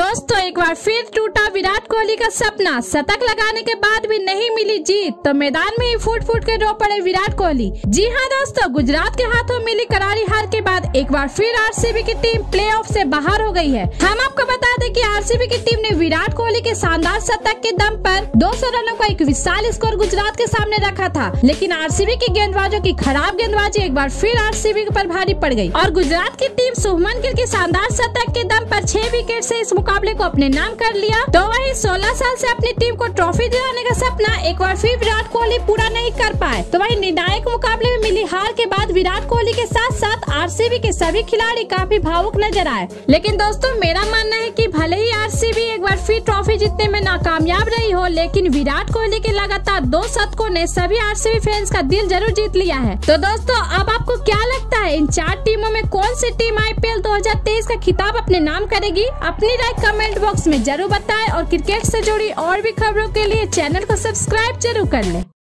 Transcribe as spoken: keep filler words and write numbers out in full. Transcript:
दोस्तों एक बार फिर टूटा विराट कोहली का सपना। शतक लगाने के बाद भी नहीं मिली जीत तो मैदान में ही फूट फूट के रो पड़े विराट कोहली। जी हां दोस्तों, गुजरात के हाथों मिली करारी हार के बाद एक बार फिर आरसीबी की टीम प्लेऑफ से बाहर हो गई है। हम आपको बता दें कि आरसीबी की टीम ने विराट कोहली के शानदार शतक के दम पर दो सौ रनों का एक विशाल स्कोर गुजरात के सामने रखा था, लेकिन आरसीबी के गेंदबाजों की खराब गेंदबाजी एक बार फिर आरसीबी पर भारी पड़ गई और गुजरात की टीम शुभमन गिल के शानदार शतक के दम पर छह विकेट से इस मुकाबले को अपने नाम कर लिया। तो वहीं सोलह साल से अपनी टीम को ट्रॉफी दिलाने का सपना एक बार फिर विराट कोहली पूरा नहीं कर पाए। तो वहीं निर्णायक मुकाबले में मिली हार के बाद विराट कोहली के साथ साथ आरसीबी के सभी खिलाड़ी काफी भावुक नजर आए। लेकिन दोस्तों मेरा मानना है कि भले ही आरसीबी एक बार फिर ट्रॉफी जीतने में नाकामयाब रही हो, लेकिन विराट कोहली के लगातार दो शतकों ने सभी आरसीबी फैंस का दिल जरूर जीत लिया है। तो दोस्तों अब आपको क्या लगता है, इन चार टीमों में कौन सी टीम आईपीएल दो हज़ार तेईस का खिताब अपने नाम करेगी? अपनी राय कमेंट बॉक्स में जरूर बताएं और क्रिकेट से जुड़ी और भी खबरों के लिए चैनल को सब्सक्राइब जरूर कर लें।